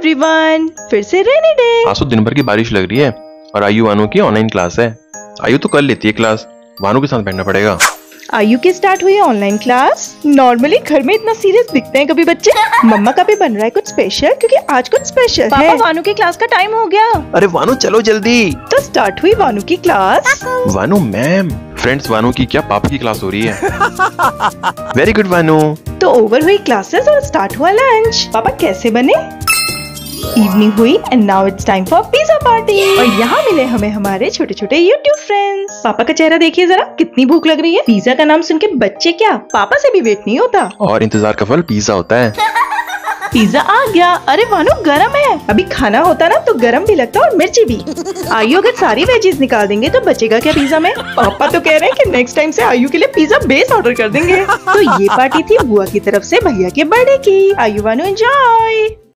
Everyone, फिर से rainy day. आज तो दिन भर की बारिश लग रही है और आयु वानू की ऑनलाइन क्लास है। आयु तो कर लेती है क्लास, वानू के साथ बैठना पड़ेगा। आयु की स्टार्ट हुई है ऑनलाइन क्लास। नॉर्मली घर में इतना सीरियस दिखते हैं कभी बच्चे। मम्मा का भी बन रहा है कुछ स्पेशल, क्योंकि आज कुछ स्पेशल पापा है। वानू की क्लास का टाइम हो गया। अरे वानू चलो जल्दी। तो स्टार्ट हुई वानू की class. Vanu ma'am, friends Vanu की क्या पापा की क्लास हो रही है। Very good Vanu. तो ओवर हुई क्लासेस और स्टार्ट हुआ लंच। पापा कैसे बने? इवनिंग हुई and now it's time for pizza party. और यहाँ मिले हमें हमारे छोटे छोटे यूट्यूब फ्रेंड्स। पापा का चेहरा देखिए जरा, कितनी भूख लग रही है। पिज्जा का नाम सुन के बच्चे क्या, पापा से भी वेट नहीं होता। और इंतजार का फल पिज्जा होता है। पिज्जा आ गया। अरे वानू गरम है, अभी खाना होता ना तो गरम भी लगता और मिर्ची भी। आयु अगर सारी वेजीज निकाल देंगे तो बचेगा क्या पिज्जा में? पापा तो कह रहे हैं कि नेक्स्ट टाइम से आयु के लिए पिज्जा बेस ऑर्डर कर देंगे। तो ये पार्टी थी बुआ की तरफ से भैया के बर्थडे की। आयु वानू एंजॉय।